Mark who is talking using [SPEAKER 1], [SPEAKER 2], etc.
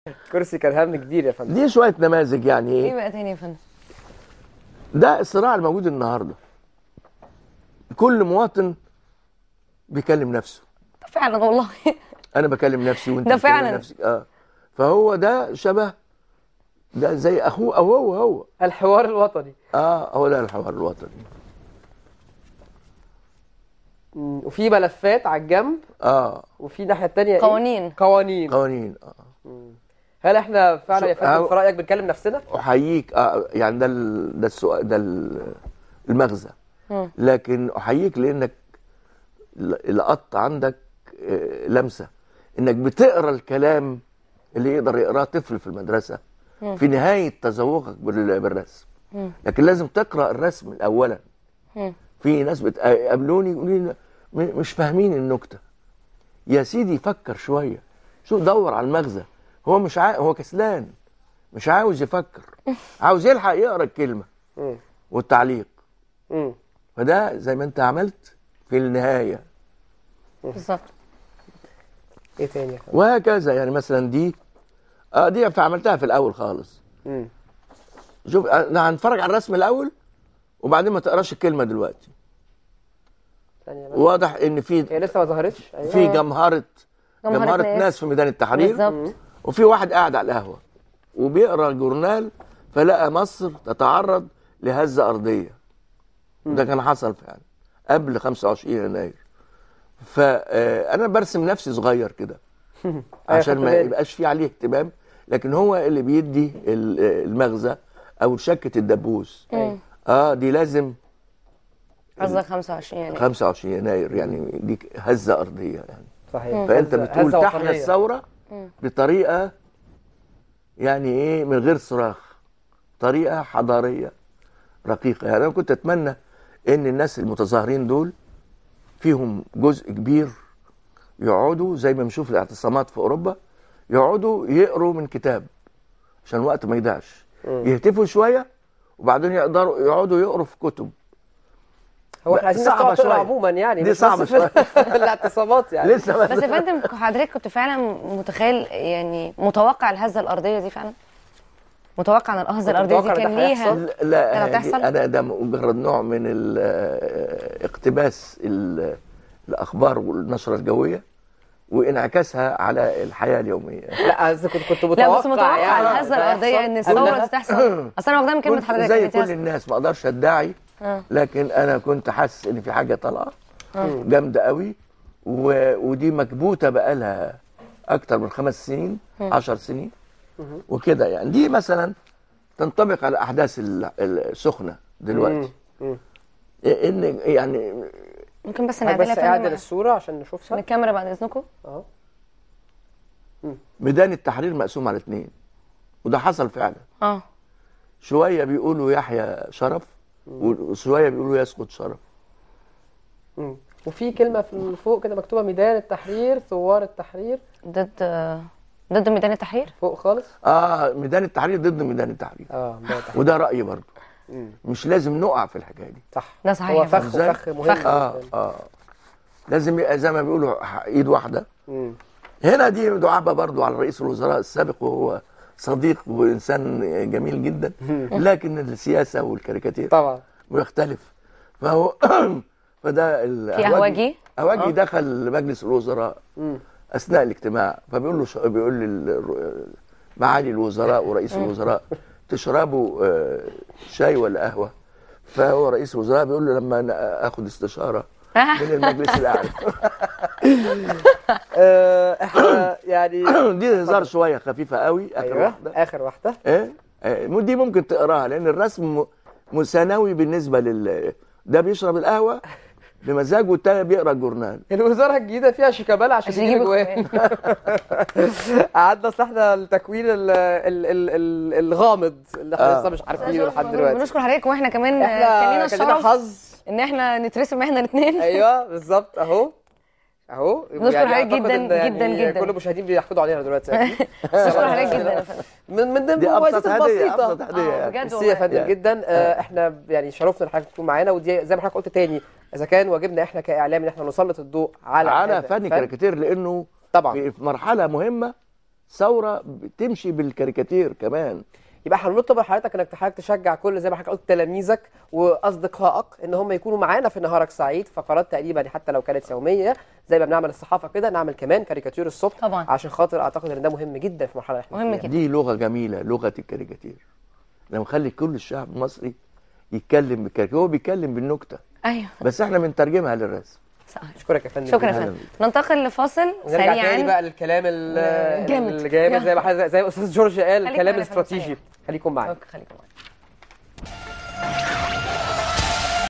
[SPEAKER 1] كرسي كان هم كبير يا فندم.
[SPEAKER 2] دي شويه نماذج يعني
[SPEAKER 3] ايه
[SPEAKER 2] ايه.
[SPEAKER 3] بقى تاني يا فندم؟
[SPEAKER 2] ده الصراع الموجود النهارده، كل مواطن بيكلم نفسه.
[SPEAKER 3] فعلا والله.
[SPEAKER 2] انا بكلم نفسي وانت
[SPEAKER 3] ده
[SPEAKER 2] بتكلم
[SPEAKER 3] فعلا.
[SPEAKER 2] نفسك. فهو ده شبه، ده زي اخوه او هو.
[SPEAKER 1] الحوار الوطني.
[SPEAKER 2] هو ده الحوار الوطني.
[SPEAKER 1] وفي ملفات على الجنب. وفي الناحيه الثانيه
[SPEAKER 3] قوانين.
[SPEAKER 1] ايه؟ قوانين. هل احنا فعلا يا فندم في رايك بنكلم نفسنا؟
[SPEAKER 2] احييك. يعني ده السؤال، ده المغزى. لكن احييك لانك لقطت عندك لمسه، انك بتقرا الكلام اللي يقدر يقراه طفل في المدرسه في نهايه تذوقك بالرسم. لكن لازم تقرا الرسم اولا. في ناس بتقابلوني يقولوا لي مش فاهمين النكته. يا سيدي فكر شويه، شو دور على المغزى. هو مش هو كسلان، مش عاوز يفكر، عاوز يلحق يقرا الكلمه والتعليق. فده زي ما انت عملت في النهايه
[SPEAKER 3] بالظبط.
[SPEAKER 1] ايه تاني؟
[SPEAKER 2] وهكذا. يعني مثلا دي عملتها في الاول خالص. شوف، انا هنتفرج على الرسم الاول وبعدين ما تقراش الكلمه دلوقتي. واضح ان في
[SPEAKER 1] هي لسه ما ظهرتش. أيوة.
[SPEAKER 2] في جمهره ناس في ميدان التحرير.
[SPEAKER 3] بالظبط.
[SPEAKER 2] وفي واحد قاعد على القهوه وبيقرا جورنال فلقى مصر تتعرض لهزه ارضيه. ده كان حصل فعلا قبل 25 يناير. فانا برسم نفسي صغير كده عشان ما يبقاش في عليه اهتمام، لكن هو اللي بيدي المغزى او شكه الدبوس. دي لازم
[SPEAKER 3] قصدك 25 يناير.
[SPEAKER 2] 25 يناير يعني دي هزه ارضيه يعني.
[SPEAKER 1] صحيح.
[SPEAKER 2] فانت بتقول تحيا الثوره بطريقه يعني ايه، من غير صراخ، طريقه حضاريه رقيقه. يعني انا كنت اتمنى ان الناس المتظاهرين دول فيهم جزء كبير يقعدوا زي ما بنشوف الاعتصامات في اوروبا، يقعدوا يقروا من كتاب عشان الوقت ما يضيعش، يهتفوا شويه وبعدين يقدروا يقعدوا يقروا في كتب.
[SPEAKER 1] هو احنا عايزين نقرا شويه عموما يعني،
[SPEAKER 2] دي صعبه شويه
[SPEAKER 1] الاعتصامات يعني
[SPEAKER 3] لسه. بس يا فندم حضرتك كنت فعلا متخيل يعني متوقع الهزه الارضيه دي فعلا؟ متوقع ان الهزه الارضيه دي كان ليها
[SPEAKER 2] لا
[SPEAKER 3] هتحصل؟
[SPEAKER 2] انا ده مجرد نوع من اقتباس الاخبار والنشره الجويه وانعكاسها على الحياه اليوميه.
[SPEAKER 1] لا كنت متوقع.
[SPEAKER 3] لا بس متوقع يعني الهزه الارضيه ان الثوره دي تحصل. اصل انا واخداها من كلمه حضرتك
[SPEAKER 2] زي كل الناس، ما اقدرش ادعي، لكن انا كنت حاسس ان في حاجه طالعه جامده قوي، ودي مكبوته بقالها اكتر من 5 سنين 10 سنين وكده. يعني دي مثلا تنطبق على الاحداث السخنه دلوقتي. ان يعني
[SPEAKER 3] ممكن بس نعدلها
[SPEAKER 1] بس اعدل الصوره عشان نشوفها
[SPEAKER 3] من الكاميرا بعد اذنكم.
[SPEAKER 2] ميدان التحرير مقسوم على 2 وده حصل فعلا. شويه بيقولوا يحيى شرف وشويه بيقولوا يسقط شرف.
[SPEAKER 1] وفي كلمه في فوق كده مكتوبه ميدان التحرير، ثوار التحرير
[SPEAKER 3] ضد ميدان التحرير
[SPEAKER 1] فوق خالص.
[SPEAKER 2] ميدان التحرير ضد ميدان التحرير.
[SPEAKER 1] ميدان التحرير.
[SPEAKER 2] وده رايي برضه. مش لازم نقع في الحكايه دي.
[SPEAKER 1] صح.
[SPEAKER 3] ده صحيح.
[SPEAKER 1] هو فخ مهم.
[SPEAKER 2] لازم زي ما بيقولوا ايد واحده. هنا دي دعابه برضه على رئيس الوزراء السابق، وهو صديق وانسان جميل جدا، لكن السياسه والكاريكاتير
[SPEAKER 1] طبعا
[SPEAKER 2] ويختلف. فهو فده
[SPEAKER 3] في اهواجي
[SPEAKER 2] دخل مجلس الوزراء اثناء الاجتماع، فبيقول له معالي الوزراء ورئيس الوزراء تشربوا شاي ولا قهوه؟ فهو رئيس الوزراء بيقول له لما أنا اخد استشاره من المجلس الاعلى.
[SPEAKER 1] احنا يعني
[SPEAKER 2] دي هزار شويه خفيفه قوي.
[SPEAKER 1] اخر واحده
[SPEAKER 2] دي ممكن تقراها لان الرسم ثانوي بالنسبه ده بيشرب القهوه بمزاج والتاني بيقرا الجورنال.
[SPEAKER 1] الوزاره الجديده فيها شيكابالا عشان يجيب اجوان. قعدنا اصل احنا التكوين الغامض اللي احنا لسه مش عارفينه لحد دلوقتي.
[SPEAKER 3] بنشكر حضرتك، واحنا كمان كان لنا الشرف ان احنا نترسم احنا الاثنين.
[SPEAKER 1] ايوه بالظبط. اهو
[SPEAKER 3] بنشكر حضرتك جدا جدا جدا.
[SPEAKER 1] كل المشاهدين بيحقدوا علينا دلوقتي.
[SPEAKER 3] بنشكر حضرتك جدا يا فندم.
[SPEAKER 1] من ضمن المميزات البسيطه.
[SPEAKER 2] ابسط هديه
[SPEAKER 1] بجد يا فندم جدا. احنا يعني شرفنا ان حضرتك تكون معانا، ودي زي ما حضرتك قلت تاني، اذا كان واجبنا احنا كاعلام ان احنا نسلط الضوء على
[SPEAKER 2] فن الكاريكاتير، لانه
[SPEAKER 1] طبعا
[SPEAKER 2] في مرحله مهمه ثوره بتمشي بالكاريكاتير كمان.
[SPEAKER 1] يبقى احنا بنطلب من حضرتك انك حضرتك تشجع كل زي ما حضرتك قلت تلاميذك واصدقائك ان هم يكونوا معانا في نهارك سعيد، فقرات تقريبا حتى لو كانت يوميه زي ما بنعمل الصحافه كده، نعمل كمان كاريكاتير الصبح
[SPEAKER 3] طبعا.
[SPEAKER 1] عشان خاطر اعتقد ان ده مهم جدا في المرحله اللي احنا
[SPEAKER 3] مهم
[SPEAKER 1] فيها.
[SPEAKER 3] جدا.
[SPEAKER 2] دي لغه جميله، لغه الكاريكاتير. لما نخلي كل الشعب المصري يتكلم بالكاريكاتير، هو بيتكلم بالنكته
[SPEAKER 3] ايوه
[SPEAKER 2] بس احنا بنترجمها للرسم.
[SPEAKER 3] صح.
[SPEAKER 1] اشكرك يا فندم.
[SPEAKER 3] شكرا يا
[SPEAKER 2] أهلاً
[SPEAKER 3] فندم.
[SPEAKER 2] بيك.
[SPEAKER 3] ننتقل لفاصل
[SPEAKER 1] نرجع تاني
[SPEAKER 3] سريعا.
[SPEAKER 1] بقى للكلام
[SPEAKER 3] جامد.
[SPEAKER 1] الجامد زي ما الاستاذ جورج قال،
[SPEAKER 3] خليكم
[SPEAKER 1] الكلام
[SPEAKER 3] معانا
[SPEAKER 1] الاستراتيجي. خليكم معانا.
[SPEAKER 3] خليكم معانا.